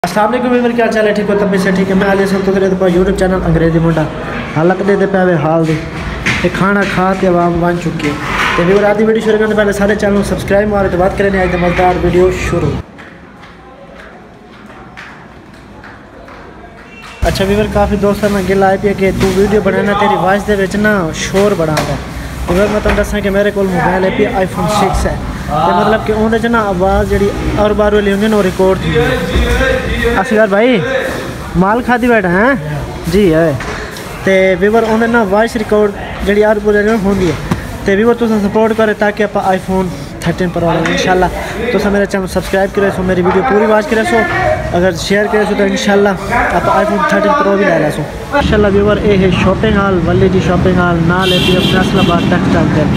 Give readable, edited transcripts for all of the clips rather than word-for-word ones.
अस्सलाम वालेकुम वीवर, क्या चाल है? ठीक हो? तब से ठीक है। मैं आलिया सुन तो यूट्यूब चैनल अंग्रेजी मुंडा हालत दे पे हाल दी ते खाना खा के आवाम बन चुकी है। तो वीवर आधी वीडियो शुरू करने पहले सारे चैनल सब्सक्राइब मारे तो बात करें आज मज़ेदार वीडियो शुरू। अच्छा वीवर, काफ़ी दोस्तों ने गिल आई पी कि तू वीडियो बनाना तेरी आवाज़ के ना शोर बड़ा है। वीवर मैं तुम दसा कि मेरे को मोबाइल है iPhone 6 है, तो मतलब कि उन्हें ना आवाज़ जी और बार वाली होंगी ना रिकॉर्ड थी। असगर भाई माल खाती बैठा हैं जी है। तो वीवर उन्हें ना वॉइस रिकॉर्ड जी हर पूरे होंगी है। तो वीवर तुम सपोर्ट करें ताकि आप iPhone 13 Pro इंशाल्लाह। तो मेरे चैनल सब्सक्राइब करे सो, मेरी वीडियो पूरी वॉच करे सो, अगर शेयर करे सो तो इंशाल्लाह आप iPhone 13 Pro भी ले सो इंशाल्लाह। वीवर ये है शॉपिंग हॉल, वली जी शॉपिंग हॉल नाल है फैसलाबाद टेक्सटाइल।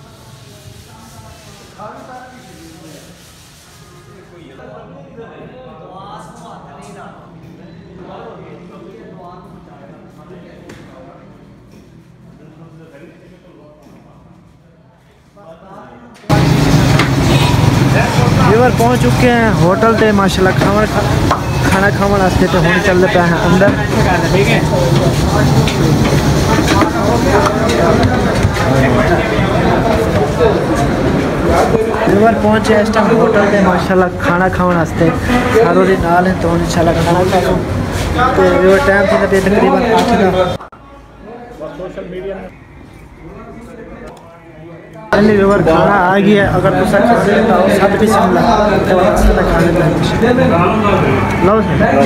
वीवर पहुँच चुके हैं होटल ते माशाल्लाह खाना खाने वास्ते। तो हम चलते पे हैं अंदर। वीवर पहुँचे इस टाइम होटल ते माशाल्लाह खाना खाने वास्ते सारों के नाल है। तो इंशाल्लाह खाना खाओ। तो वीवर टाइम थी पे तकरीबन 8 का सोशल मीडिया पहले वीवर खाना आ गया। अगर तुम खाने तो सब भी शिमला खाने लो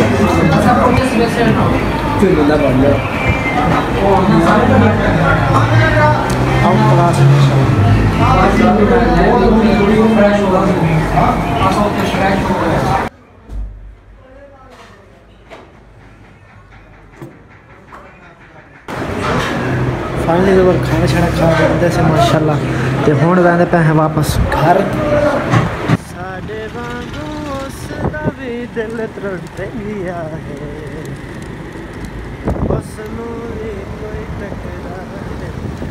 फाइनली वीवर खाना छाना खा के से माशाल्लाह। तो हुण वैंदे पे हैं वापस घर। साडे वांगू उसदा भी दिल त्रुट गया है, उसनू भी कोई टकराए।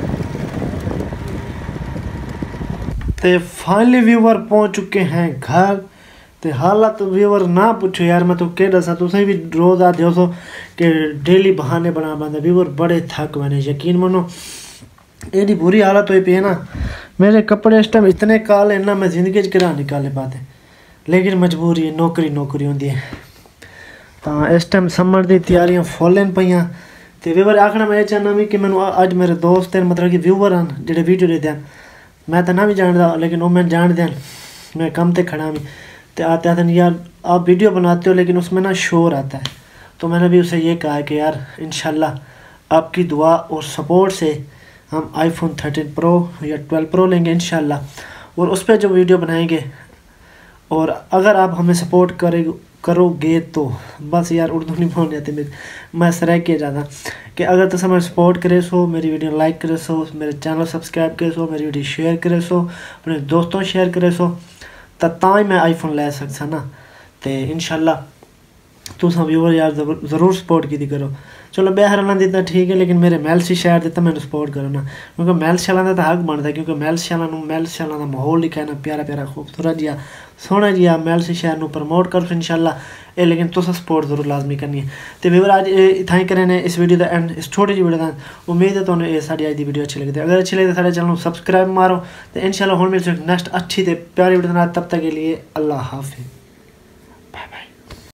तो फाइनली वीवर पहुंच चुके हैं घर। तो हालत वीवर ना पूछो यार, मैं तो कह दसा तुम भी रोज़ आते हो सो कि डेली बहाने बना बंदा। वीवर बड़े थक बने, यकीन मनो एडी बुरी हालत हुई पी है ना। मेरे कपड़े इस टाइम इतने काले ना मैं ज़िंदगी करा निकाले पाते, लेकिन मजबूरी है, नौकरी होंगी है। तो इस टाइम समर की तैयारियां फुल पईयां। तो वीवर आखना मैं चाहना भी कि मैंने अज मेरे दोस्त मतलब कि व्यूवर हैं जो वीडियो देते हैं, मैं तो ना भी जानता लेकिन वो मैं जानते हैं, मैं कम ते खड़ा भी। तो आते आते यार आप वीडियो बनाते हो लेकिन उसमें ना शोर आता है। तो मैंने भी उसे ये कहा कि यार इंशाल्लाह आपकी दुआ और सपोर्ट से हम iPhone 13 Pro या 12 Pro लेंगे इंशाल्लाह, और उस पर जो वीडियो बनाएंगे। और अगर आप हमें सपोर्ट करोगे तो बस यार उर्दू नहीं बोलने आती मैं सराय किया जाता कि अगर तुम हमें सपोर्ट करे सो, मेरी वीडियो लाइक करे सो, मेरे चैनल सब्सक्राइब करे सो, मेरी वीडियो शेयर करे सो, अपने दोस्तों शेयर करे सो, तो ही मैं iPhone ले सकता ना। तो इंशाल्लाह तुम व्यूवर यार ज़रूर सपोर्ट की करो। चलो बाहर वाला दिता ठीक है, लेकिन मेरे मैलसी शहर दिता मैंने सपोर्ट करो ना, क्योंकि मैल शाला का हक बनता है। क्योंकि मैल शाला का माहौल लिखा है ना प्यारा प्यारा खूबसूरत जिहा सोहना जिहा मैलसी शहर को प्रमोट करो इंशाल्लाह। लेकिन तुस सपोर्ट जरूर लाजमी करनी है। तो व्यूवर अज इतना ही करें इस वीडियो का एंड, इस छोटी जी वीडियो का। उम्मीद है तुम्हें ये साड़ी अज की वीडियो अच्छी लगती है। अगर अच्छी लगती है सारे चैनल को सब्सक्राइब मारो। तो इंशाल्लाह हम मिलते हैं नेक्स्ट अच्छी तो प्यारी वीडियो। तब तक के लिए अल्लाह हाफिज़।